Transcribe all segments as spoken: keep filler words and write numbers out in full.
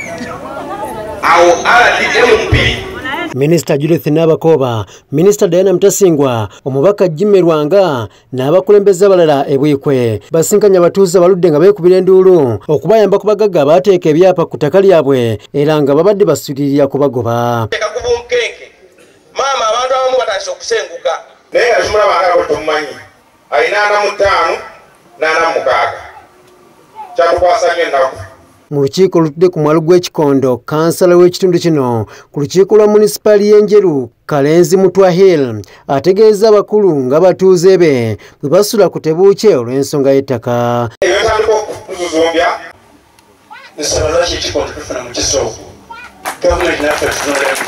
awo R D M P Minister Judith Nabakooba, Minister Diana Mtasingwa, omubaka Jimmy Rwanga n'abakulembeze abalala ebwikwe basinkanya abatuuze abaludde nga beekubira enduulu okubayamba ku bagagga abateeka ebyapa ku ttaka lyabwe era nga babadde basuulirira kubagoba. Maama abantu abamu batandise okusenguka naye nga tumulabanga bwe tumumanyi alina ana mu ttaano n'ana mu mukaaga kyatukwasa nnyo ennaku. Mu lukiiko olutudde ku mwalo gw'ekikondo kansala w'ekitundu kino ku lukiiko lwa munisipaali y'enjeru Kalenzi Mutwa Hill ategeeza abakulu nga batuuze be bwe basula ku tebuukye olw'ensonga y'ettaka. Ebitandika okutuzumbya nsaba lwaki ekikondo tufuna mu kisooka gavumenti naffe tutunulemu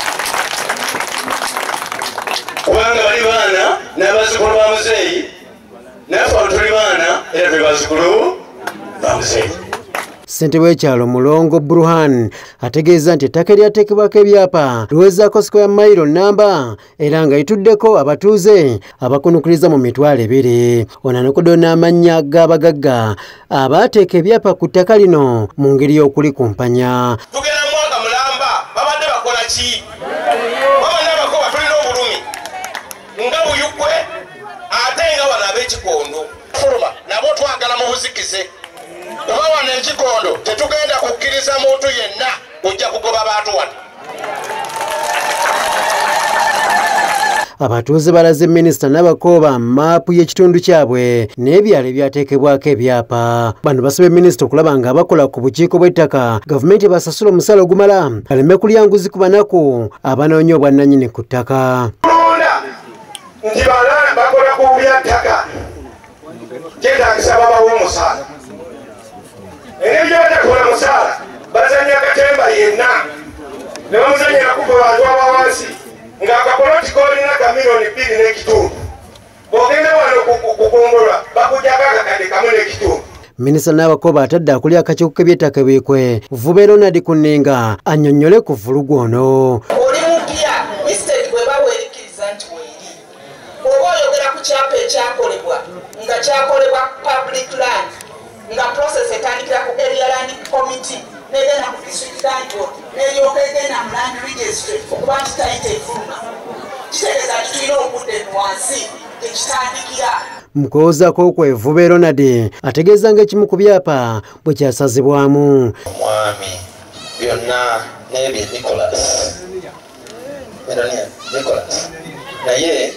kubanga bali baana n'abazzukulu ba muzeeyi naffe tuli baana era tuli bazzukulu ba muzeeyi. Ssentebe w'ekyalo Mulongo Burhan ategeeza nti ettaka eryateekebwako ebyapa liwezaako sikweya mayiro nnamba era nga lituddeko abatuuze abakunukiriza mu mitwalo ebiri. Ono anukuddeyo n'amannya g'abagagga abaateeka ebyapa ku ttaka lino mu ngeri y'okulikumpanya. Tugenda mu mwaka mulamba babadde bakola ki? Babadde bakoba tulina obulumi nga buyukwe ate nga bano ab'ekikondo fuluma nabo twagala mu buzikize. Kubawa n'ekikondo tetugenda kukkiriza muntu yenna kujja kugoba bantu wano. Abatuuze balaze Minisita Nabakooba maapu y'ekitundu kyabwe n'ebyalo ebyateekebwako ebyapa. Bano basabye Minisita okulaba nga abakola ku bukiiko bw'ettaka gavumenti basasula omusaala ogumala aleme kulya nguzi ku banaku abanoonya obwannannyini ku ttaka. Nti bana bakola ku byattaka kyetaagisa babawo omusaala. Ebyo batakola musaala bazanya katemba yenna ne bamuzanyira kuba bantu abawansi ng'akapoloti koolina ka miliyoni bbiri n'ekitundu bw'ogenda wano kukungulwa bakujjako akakadde kamu n'ekitundu. Minisita Nabakooba atadde akulira akakiiko k'eby'ettaka ebiikwe Vube Ronald Kunninga annyonnyole ku vulugu ono. Oli mupya mistake bwe baweerikiriza nti weeri oba oyogera ku kyapa ekyakolebwa nga kyakolebwa public land nga process etandikira ku area land committee negenda ku district land board neryoka egenda mu land registry okuba nti tayita efuluma kitegeeza nti tulina obudde wansi tekitandikira. Mukozaako kwe Vube Ronald ategeeza ng'ekimu ku byapa bwe kyasazibwamu. Omwami byonna n'ebye Nicholas Nicholas naye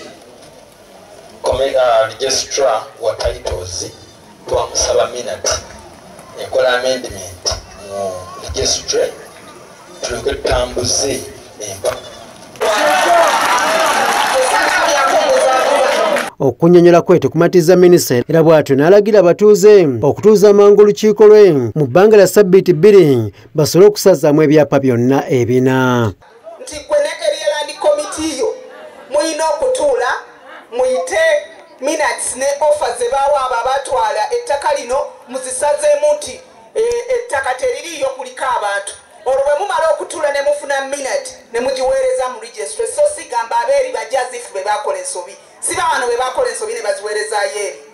registrar wa titles twamusaba minute ekola amendment mu registry tuleke tutambuze empa. Okunnyonnyola kwe tekumatiza Minisita era bw'atyo n'alagira abatuuze okutuuza amangu olukiiko lwe mu bbanga lya ssabbiiti bbiri basobole okusazaamu ebyapa byonna ebina. Nti gwe ne area land committee yo muyina okutuula muyite minutes ne offers ze bawa abo abatwala ettaka lino muzisazeemu nti ettaka teririiyo kuliko abantu. Olwo bwe mumala okutuula ne mufuna minute ne mugiweereza mu registry so sigamba abeeri bajjazifu be bakola ensobi siba wano be bakola ensobi ne baziweerezaayo eri.